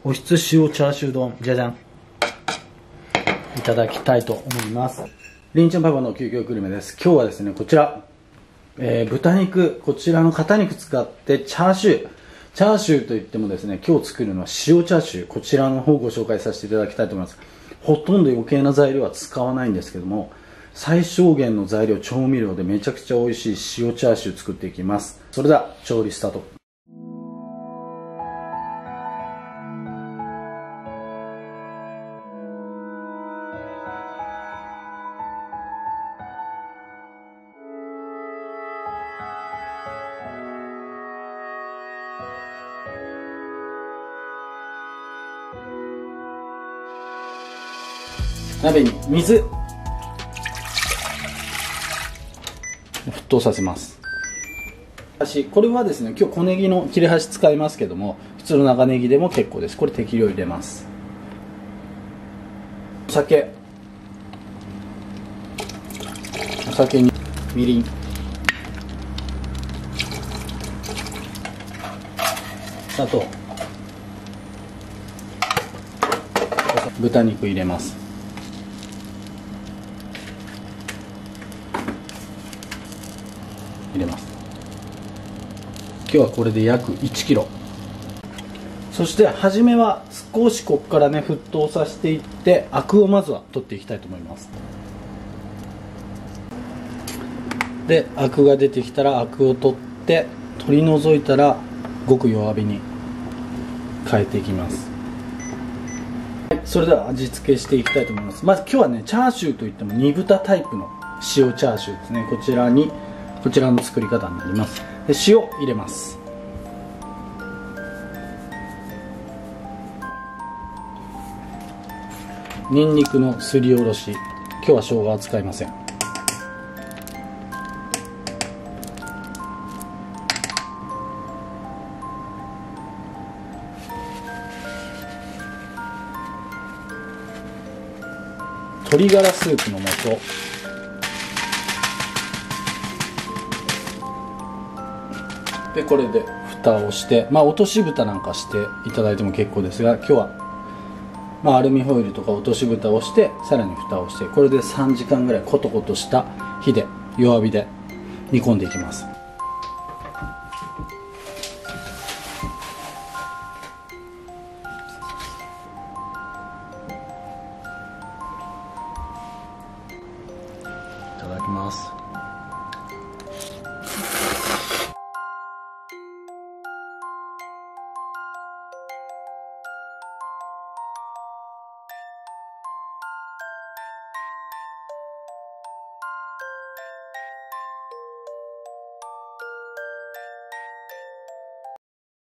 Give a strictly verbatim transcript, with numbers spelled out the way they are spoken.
おひつ塩チャーシュー丼、じゃじゃん、いただきたいと思います。りんちゃんパパの究極グルメです。今日はですね、こちら、えー、豚肉、こちらの肩肉使ってチャーシュー、チャーシューといってもですね、今日作るのは塩チャーシュー、こちらの方をご紹介させていただきたいと思います。ほとんど余計な材料は使わないんですけども、最小限の材料、調味料でめちゃくちゃ美味しい塩チャーシュー作っていきます。それでは調理スタート。鍋に水、沸騰させます。これはですね、今日小ネギの切れ端使いますけども、普通の長ネギでも結構です。これ適量入れます。お酒、お酒にみりん、砂糖、豚肉入れます。入れます。今日はこれで約いちキロ。そして初めは少しここからね沸騰させていって、アクをまずは取っていきたいと思います。でアクが出てきたらアクを取って取り除いたら、ごく弱火に変えていきます。はい、それでは味付けしていきたいと思います。まず今日はね、チャーシューといっても煮豚タイプの塩チャーシューですね。こちらにこちらの作り方になります。で塩入れます。にんにくのすりおろし、今日は生姜は使いません。鶏ガラスープの素、でこれで蓋をして、まあ落とし蓋なんかしていただいても結構ですが、今日は、まあ、アルミホイルとか落とし蓋をして、さらに蓋をして、これでさんじかんぐらいコトコトした火で弱火で煮込んでいきます。